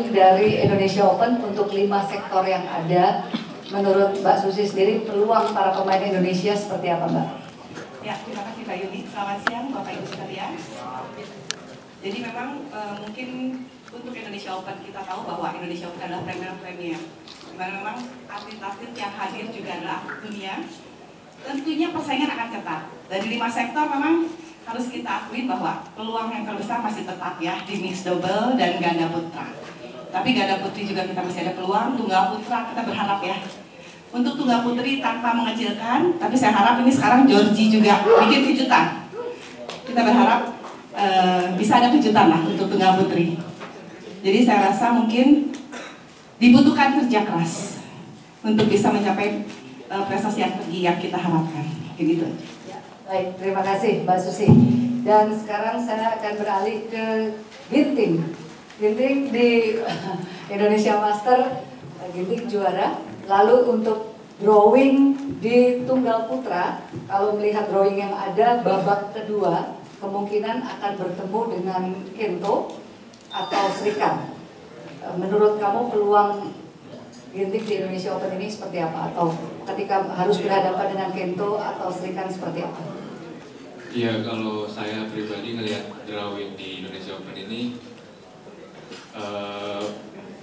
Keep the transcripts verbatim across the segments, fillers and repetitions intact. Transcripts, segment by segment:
drawing dari Indonesia Open untuk lima sektor yang ada. Menurut Mbak Susi sendiri, peluang para pemain Indonesia seperti apa, Mbak? Ya, terima kasih Mbak Yuni. Selamat siang Bapak Ibu sekalian. Jadi memang e, mungkin untuk Indonesia Open kita tahu bahwa Indonesia Open adalah premier-premier. Dimana memang atlet-atlet yang hadir juga adalah dunia. Tentunya persaingan akan ketat. Dari lima sektor memang harus kita akui bahwa peluang yang terbesar masih tetap ya di mixed double dan ganda putra. Tapi ganda putri juga kita masih ada peluang. Tunggal putra kita berharap ya. Untuk tunggal putri tanpa mengecilkan, tapi saya harap ini sekarang Georgie juga bikin kejutan. Kita berharap uh, bisa ada kejutan lah untuk tunggal putri. Jadi saya rasa mungkin dibutuhkan kerja keras untuk bisa mencapai uh, prestasi yang tinggi yang kita harapkan. Begitu. Ya, baik, terima kasih Mbak Susi. Dan sekarang saya akan beralih ke Ginting. Ginting di Indonesia Master, Ginting juara. Lalu untuk drawing di tunggal putra, kalau melihat drawing yang ada, babak kedua kemungkinan akan bertemu dengan Kento atau Srikan. Menurut kamu peluang Ginting di Indonesia Open ini seperti apa? Atau ketika harus berhadapan dengan Kento atau Srikan seperti apa? Iya, kalau saya pribadi ngelihat drawing di Indonesia Open ini, uh,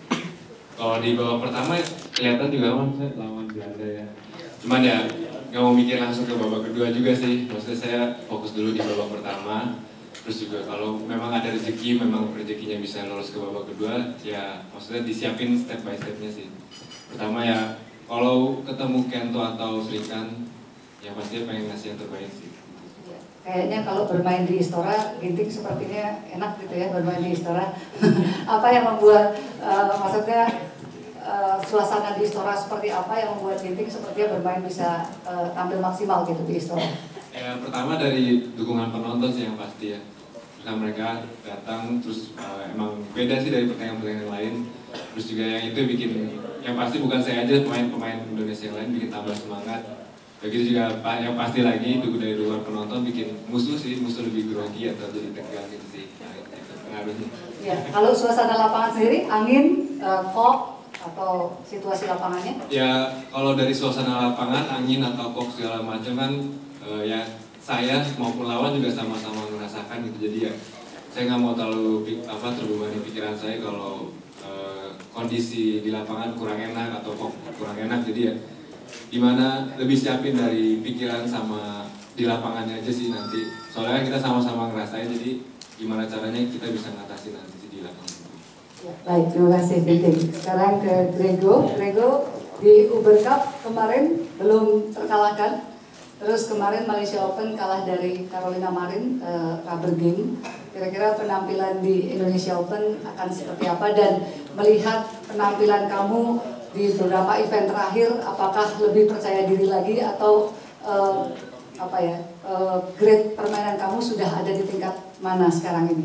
kalau di babak pertama kelihatan juga kan saya lawan Belanda ya. Cuman ya nggak mau mikir langsung ke babak kedua juga sih. Maksudnya saya fokus dulu di babak pertama. Terus juga kalau memang ada rezeki, memang rezekinya bisa lolos ke babak kedua, ya maksudnya disiapin step by stepnya sih. Pertama ya kalau ketemu Kento atau Srikan, ya pasti pengen ngasih yang terbaik sih. Kayaknya kalau bermain di Istora, Ginting sepertinya enak gitu ya bermain di Istora. Apa yang membuat, uh, maksudnya uh, suasana di Istora seperti apa yang membuat Ginting sepertinya bermain bisa uh, tampil maksimal gitu di Istora? Ya pertama dari dukungan penonton sih yang pasti ya. Karena mereka datang terus uh, emang beda sih dari pertandingan-pertandingan lain. Terus juga yang itu bikin, yang pasti bukan saya aja, pemain-pemain Indonesia yang lain bikin tambah semangat. Begitu juga yang pasti lagi dukung dari luar penonton bikin musuh sih, musuh lebih grogi atau jadi tegang gitu sih. Nah, itu pengaruhnya. Ya, kalau suasana lapangan sendiri, angin, uh, kok atau situasi lapangannya? Ya, kalau dari suasana lapangan, angin atau kok segala macam kan, uh, ya saya maupun lawan juga sama-sama merasakan gitu. Jadi ya, saya nggak mau terlalu apa terbebani pikiran saya kalau uh, kondisi di lapangan kurang enak atau kok kurang enak. Jadi ya, gimana lebih siapin dari pikiran sama di lapangannya aja sih nanti. Soalnya kita sama-sama ngerasain, jadi gimana caranya kita bisa ngatasin nanti sih di lapangan. Ya, baik, terima kasih Ginting. Sekarang ke Grego. Grego di Uber Cup kemarin belum terkalahkan. Terus kemarin Malaysia Open kalah dari Carolina Marin, uh, rubber game. Kira-kira penampilan di Indonesia Open akan seperti apa? Dan melihat penampilan kamu di beberapa event terakhir, apakah lebih percaya diri lagi atau uh, apa ya, uh, grade permainan kamu sudah ada di tingkat mana sekarang ini?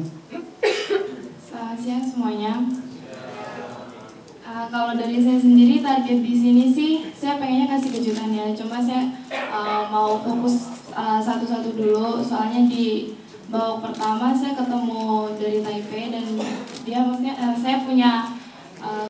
Selamat siang semuanya. Uh, kalau dari saya sendiri target di sini sih saya pengennya kasih kejutan ya. Cuma saya uh, mau fokus uh, satu-satu dulu. Soalnya di babak pertama saya ketemu dari Taipei dan dia maksudnya uh, saya punya